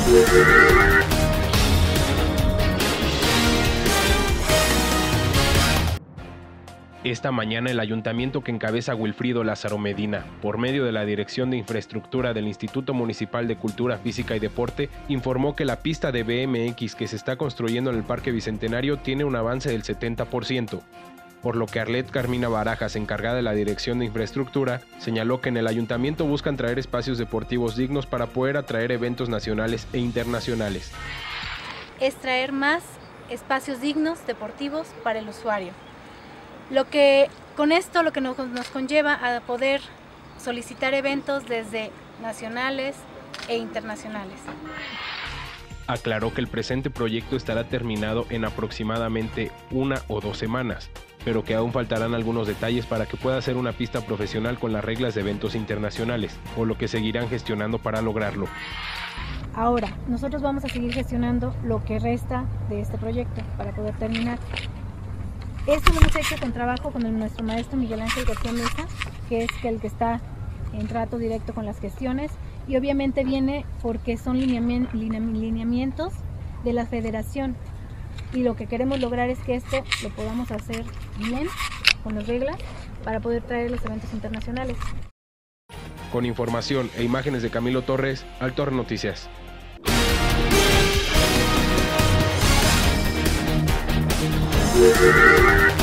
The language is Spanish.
Esta mañana el ayuntamiento que encabeza Wilfrido Lázaro Medina, por medio de la Dirección de Infraestructura del Instituto Municipal de Cultura Física y Deporte, informó que la pista de BMX que se está construyendo en el Parque Bicentenario tiene un avance del 70%, por lo que Arlet Carmina Barajas, encargada de la Dirección de Infraestructura, señaló que en el ayuntamiento buscan traer espacios deportivos dignos para poder atraer eventos nacionales e internacionales. Es traer más espacios dignos deportivos para el usuario. Lo que nos conlleva a poder solicitar eventos desde nacionales e internacionales. Aclaró que el presente proyecto estará terminado en aproximadamente 1 o 2 semanas, pero que aún faltarán algunos detalles para que pueda ser una pista profesional con las reglas de eventos internacionales, por lo que seguirán gestionando para lograrlo. Ahora, nosotros vamos a seguir gestionando lo que resta de este proyecto para poder terminar. Esto lo hemos hecho con trabajo con nuestro maestro Miguel Ángel García Mesa, que es el que está en trato directo con las gestiones, y obviamente viene porque son lineamientos de la federación, y lo que queremos lograr es que esto lo podamos hacer bien, con las reglas, para poder traer los eventos internacionales. Con información e imágenes de Camilo Torres, Altorre Noticias. Yeah.